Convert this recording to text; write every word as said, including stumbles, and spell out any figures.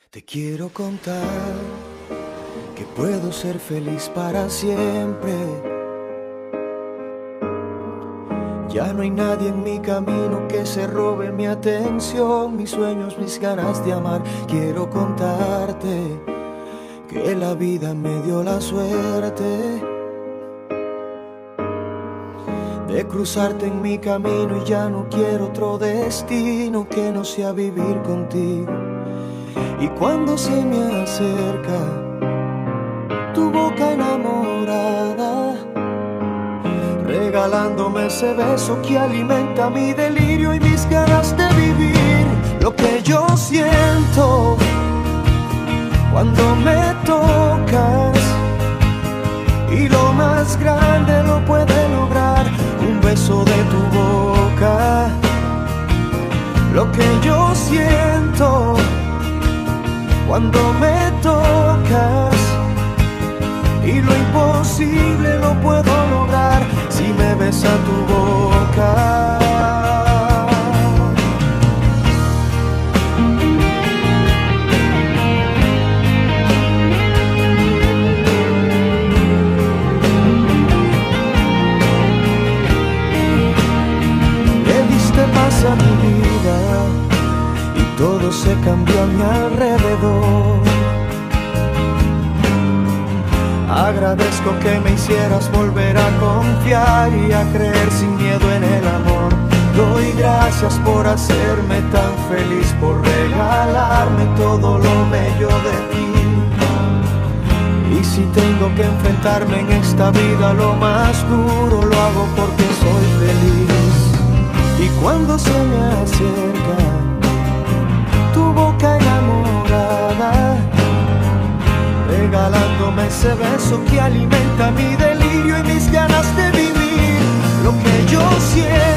Te quiero contar que puedo ser feliz para siempre. Ya no hay nadie en mi camino que se robe mi atención, mis sueños, mis ganas de amar. Quiero contarte que la vida me dio la suerte de cruzarte en mi camino, y ya no quiero otro destino que no sea vivir contigo. Y cuando se me acerca tu boca enamorada, regalándome ese beso que alimenta mi delirio y mis ganas de vivir, lo que yo siento cuando me tocas, y lo más grande lo puede lograr un beso de tu boca. Lo que yo siento cuando me tocas, y lo imposible lo puedo lograr si me besa tu boca. Le diste paz a mi vida y todo se cambió a mi alrededor. Agradezco que me hicieras volver a confiar y a creer sin miedo en el amor. Doy gracias por hacerme tan feliz, por regalarme todo lo bello de ti. Y si tengo que enfrentarme en esta vida a lo más duro, lo hago porque soy feliz. Y cuando se me acerca tu boca enamorada, regalándome ese beso que alimenta mi delirio y mis ganas de vivir, lo que yo siento